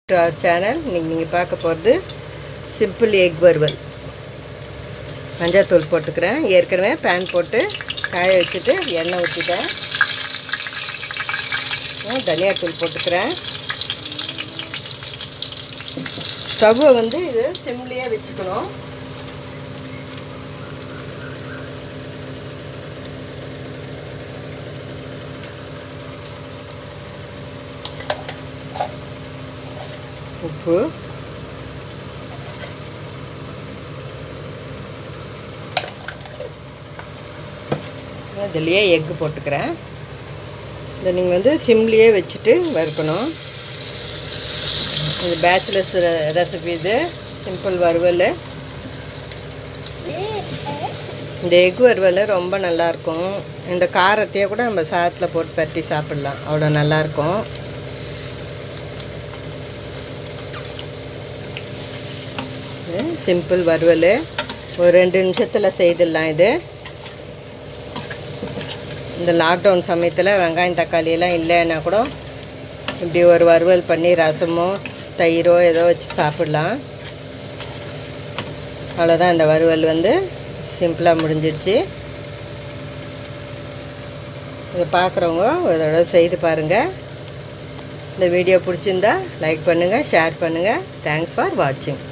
to our channel. நீங்கள் பார்க்க போகிறது சிம்பிள் எக் வறுவல். மஞ்சள் தூள் போட்டுக்கிறேன். ஏற்கனவே பேன் போட்டு காய வச்சுட்டு எண்ணெய் ஊற்றிட்டேன். தனியாத்தூள் போட்டுக்கிறேன். ஸ்டவ்வை வந்து இது சிம்லேயே வச்சுக்கணும். உப்பு, இதுலேயே எக்கு போட்டுக்கிறேன். இதை நீங்கள் வந்து சிம்லேயே வச்சுட்டு வறுக்கணும். இது பேச்சுலர்ஸ் ரெசிபி. இது சிம்பிள் வறுவல். இந்த எக் வறுவல் ரொம்ப நல்லாயிருக்கும். இந்த காரத்தையே கூட நம்ம சாதத்தில் போட்டு பரட்டி சாப்பிட்லாம். அவ்வளோ நல்லாயிருக்கும். சிம்பிள் வறுவல் ஒரு 2 நிமிஷத்தில் செய்திடலாம். இது இந்த லாக்டவுன் சமயத்தில் வெங்காயம் தக்காளியெல்லாம் இல்லைன்னா கூட இப்படி ஒரு வறுவல் பண்ணி ரசமோ தயிரோ ஏதோ வச்சு சாப்பிட்லாம். அவ்வளோதான். இந்த வறுவல் வந்து சிம்பிளாக முடிஞ்சிடுச்சு. இதை பார்க்குறவங்க ஒரு தடவை செய்து பாருங்கள். இந்த வீடியோ பிடிச்சிருந்தா லைக் பண்ணுங்கள், ஷேர் பண்ணுங்கள். தேங்க்ஸ் ஃபார் வாட்சிங்.